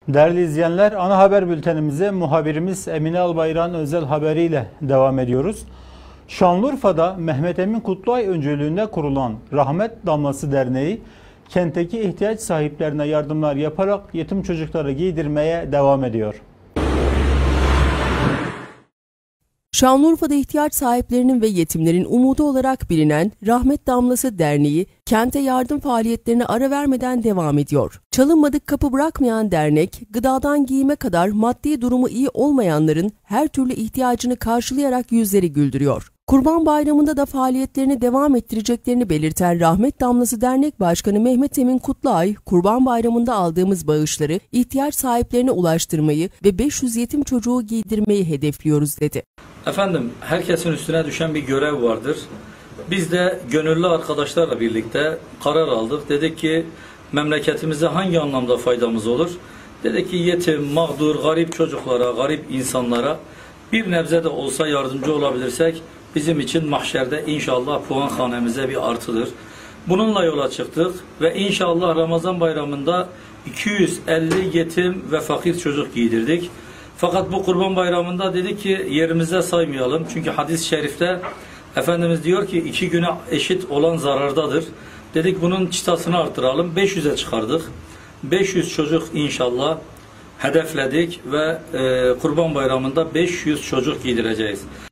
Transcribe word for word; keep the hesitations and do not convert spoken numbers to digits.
Değerli izleyenler, ana haber bültenimize muhabirimiz Emine Albayrak'ın özel haberiyle devam ediyoruz. Şanlıurfa'da Mehmet Emin Kutluay öncülüğünde kurulan Rahmet Damlası Derneği, kentteki ihtiyaç sahiplerine yardımlar yaparak yetim çocukları giydirmeye devam ediyor. Şanlıurfa'da ihtiyaç sahiplerinin ve yetimlerin umudu olarak bilinen Rahmet Damlası Derneği, kente yardım faaliyetlerine ara vermeden devam ediyor. Çalınmadık kapı bırakmayan dernek, gıdadan giyime kadar maddi durumu iyi olmayanların her türlü ihtiyacını karşılayarak yüzleri güldürüyor. Kurban Bayramı'nda da faaliyetlerini devam ettireceklerini belirten Rahmet Damlası Dernek Başkanı Mehmet Emin Kutluay, Kurban Bayramı'nda aldığımız bağışları ihtiyaç sahiplerine ulaştırmayı ve beş yüz yetim çocuğu giydirmeyi hedefliyoruz dedi. Efendim, herkesin üstüne düşen bir görev vardır. Biz de gönüllü arkadaşlarla birlikte karar aldık. Dedik ki memleketimize hangi anlamda faydamız olur? Dedik ki yetim, mağdur, garip çocuklara, garip insanlara bir nebze de olsa yardımcı olabilirsek bizim için mahşerde inşallah puanhanemize bir artıdır. Bununla yola çıktık ve inşallah Ramazan bayramında iki yüz elli yetim ve fakir çocuk giydirdik. Fakat bu Kurban Bayramı'nda dedik ki yerimizde saymayalım. Çünkü hadis-i şerifte Efendimiz diyor ki iki güne eşit olan zarardadır. Dedik bunun çıtasını arttıralım. beş yüze çıkardık. beş yüz çocuk inşallah hedefledik ve e, Kurban Bayramı'nda beş yüz çocuk giydireceğiz.